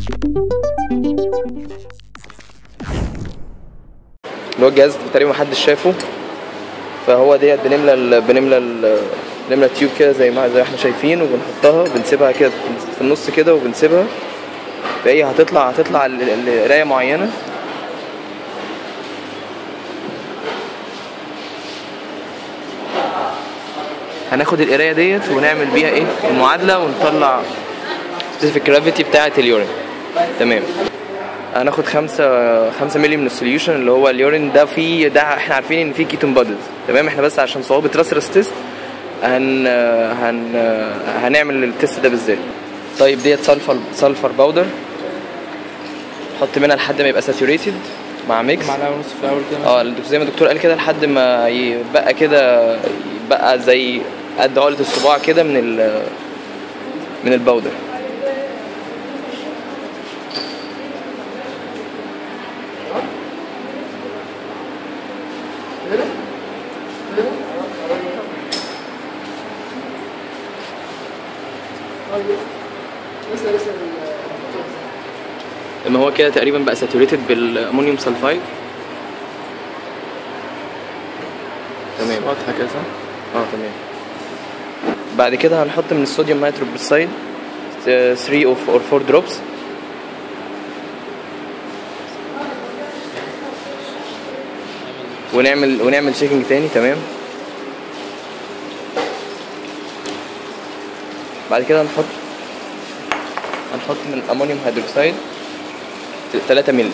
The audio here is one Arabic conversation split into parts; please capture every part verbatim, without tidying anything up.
اللي هو الجهاز تقريبا محدش شافه، فهو ديت بنملى ال بنملى ال بنملى التيوب كده زي ما زي ما احنا شايفين، وبنحطها بنسيبها كده في النص كده وبنسيبها، فهي هتطلع هتطلع القرايه معينه. هناخد القرايه ديت ونعمل بيها ايه المعادله ونطلع سبيسيفيك جرافيتي بتاعه اليورين. تمام. هناخد خمسة خمسة مللي من السوليوشن اللي هو اليورين ده. فيه ده احنا عارفين ان فيه كيتون بادز. تمام. احنا بس عشان صعوبه راسرس تيست هن هن هنعمل التيست ده بالذات. طيب ديت سلفر سلفر باودر، نحط منها لحد ما يبقى ساتوريتد مع ميكس معلقه ونص في الاول كده. اه زي ما الدكتور قال كده لحد ما يبقى كده، يبقى زي قد عقله الصباع كده من ال من الباودر. لما هو كده تقريبا بقى ساتوريتد بالامونيوم سلفايد. تمام. واضحه كده صح؟ اه تمام. بعد كده هنحط من الصوديوم نيتروبروسايد ثلاثة او أربعة دروبس، ونعمل ونعمل شيكنج تاني. تمام. بعد كده هنحط هنحط من الامونيوم هيدروكسيد ثلاثة مللي.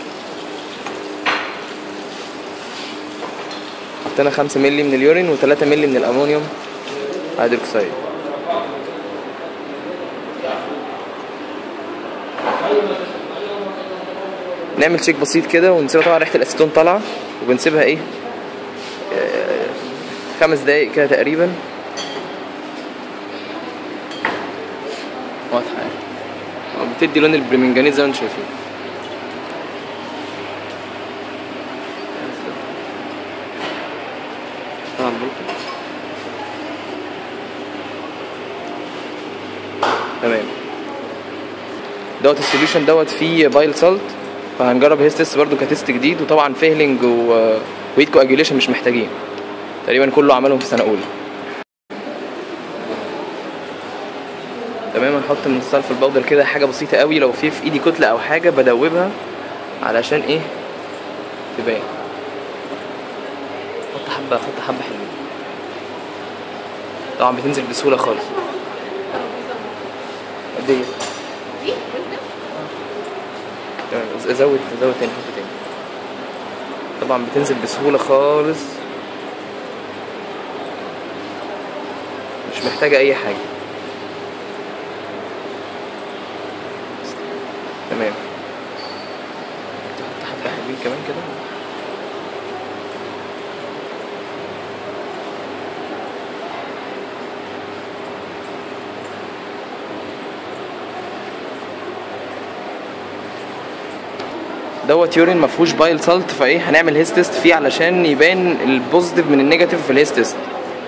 حطينا خمسة مللي من اليورين وثلاثة مللي من الامونيوم هيدروكسيد. نعمل شيك بسيط كده ونسيبها. طبعا ريحه الاسيتون طالعه، وبنسيبها ايه خمس دقايق كده تقريبا. واضحه يعني، بتدي لون البرمنجانيت زي ما انتم شايفين. تمام. دوت السوليوشن دوت فيه بايل سالت، فهنجرب هيس تيست برضو كتيست جديد. وطبعا فيهلينج وهيت كواجيوليشن مش محتاجين، تقريبا كله عملهم في سنه اولى. تمام. هنحط من السلفر الباودر كده حاجه بسيطه قوي، لو في في ايدي كتله او حاجه بدوبها علشان ايه تبان. حط حبه حط حبه حلوين. طبعا بتنزل بسهوله خالص. قد ايه؟ تمام. زود زود تاني حط تاني. طبعا بتنزل بسهوله خالص، مش محتاجه اي حاجه. تمام. تحط حبه حلوين كمان كده. دوت يورين مفهوش بايل سالت، فايه هنعمل هيس تيست فيه علشان يبان البوزيتيف من النيجاتيف في الهيس تيست.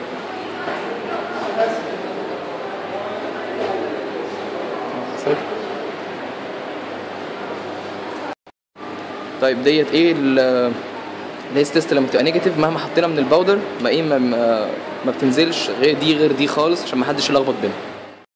طيب ديت ايه الهيس تيست لما تبقى نيجاتيف مهما حطينا من الباودر ما ايه ما, ما بتنزلش غير دي غير دي خالص، عشان ما حدش يلخبط بينهم.